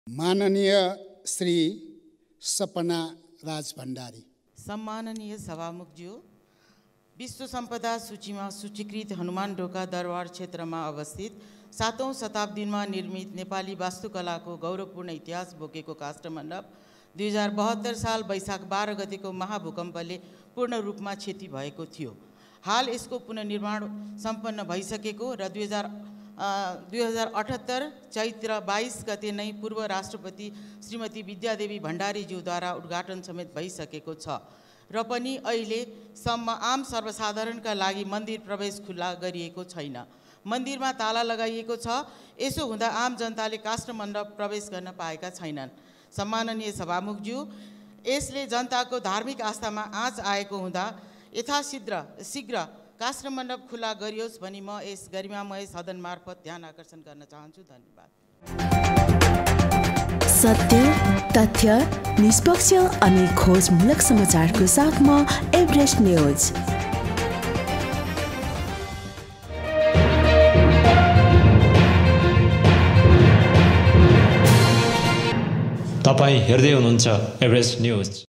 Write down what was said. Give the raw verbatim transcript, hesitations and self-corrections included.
माननीय श्री सपनाराज भण्डारी, सम्माननीय सभामुखज्यू, विश्व सम्पदा सूचीमा सूचीकृत हनुमान ढोका दरबार क्षेत्रमा अवस्थित सातौं शताब्दीमा निर्मित नेपाली वास्तुकलाको गौरवपूर्ण इतिहास बोकेको काष्ठमण्डप दुई हजार बहत्तर साल वैशाख बाह्र गतेको महाभूकम्पले पूर्ण रूपमा क्षति भएको थियो। हाल यसको पुनर्निर्माण सम्पन्न भइसकेको र दुई हजार दुई हजार अठहत्तर चैत्र बाइस गते नै पूर्व राष्ट्रपति श्रीमती विद्यादेवी भण्डारीज्यूद्वारा उद्घाटन समेत भइसकेको छ र पनि अहिलेसम्म आम सर्वसाधारणका लागि मन्दिर प्रवेश खुला गरिएको छैन। मन्दिरमा ताला लगाइएको छ। यसो हुँदा आम जनताले काष्ठमण्डप प्रवेश गर्न पाएका छैनन्। सम्माननीय सभामुखज्यू, यसले जनताको धार्मिक आस्थामा आँच आएको हुँदा यथाशीघ्र शीघ्र काष्ठमण्डप खुला गरियोस् भनी म यस गरिमामय सदन मार्फत ध्यान आकर्षण गर्न चाहन्छु। धन्यवाद। सत्य, तथ्य, निष्पक्ष अनि खोजमूलक समाचारको साथमा एभरेस्ट न्यूज। तपाईं हेर्दै हुनुहुन्छ एभरेस्ट न्यूज।